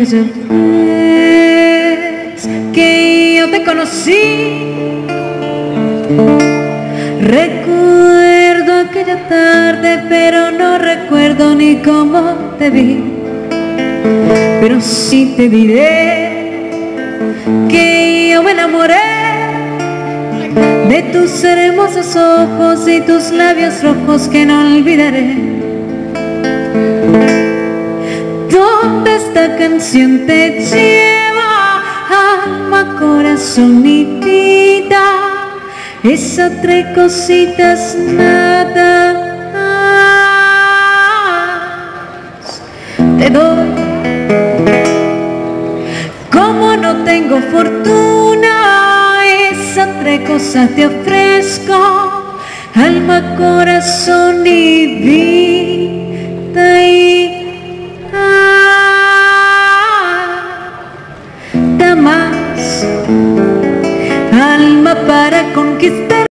aquella vez que yo te conocí. Recuerdo aquella tarde, pero no recuerdo ni cómo te vi. Pero sí te diré que yo me enamoré de tus hermosos ojos y tus labios rojos que no olvidaré. ¿Dónde esta canción te lleva, alma, corazón y vida? Esas tres cositas nada más te doy. Como no tengo fortuna, esas tres cosas te ofrezco, alma, corazón y vida. Y nada más, alma para conquistarte,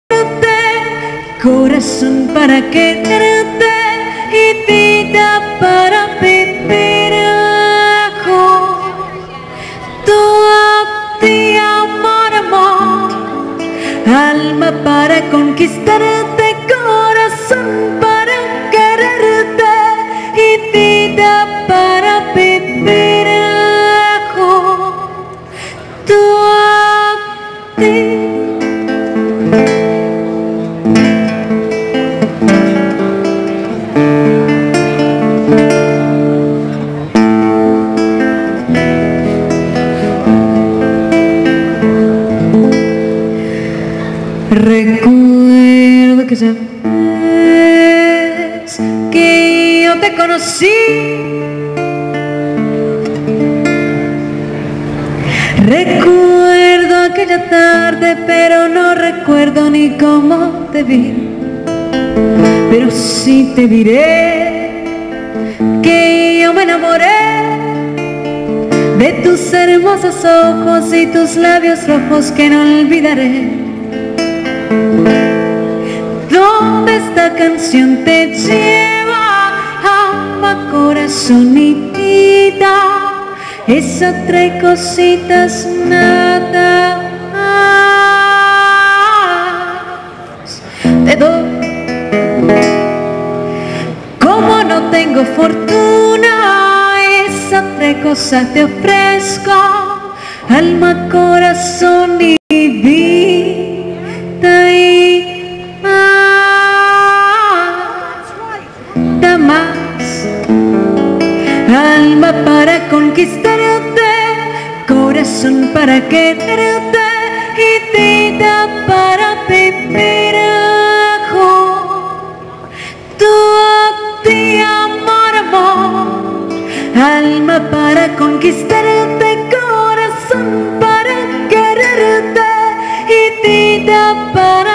corazón para quererte y vida para vivir junto a ti, amor, amor. Alma para conquistarte, corazón para quererte y vida para vivir junto a ti. Recuerdo aquella vez que yo te conocí. Recuerdo aquella tarde, pero no recuerdo ni cómo te vi. Pero sí te diré que yo me enamoré de tus hermosos ojos y tus labios rojos que no olvidaré. ¿Dónde esta canción te lleva, alma, corazón y vida? Esas tres cositas nada más te doy. Como no tengo fortuna, esas tres cosas te ofrezco, alma, corazón y vida. Y nada más, alma para conquistarte, corazón para quererte y vida para vivir junto a ti, amor, amor. Alma para conquistarte, corazón para quererte y vida para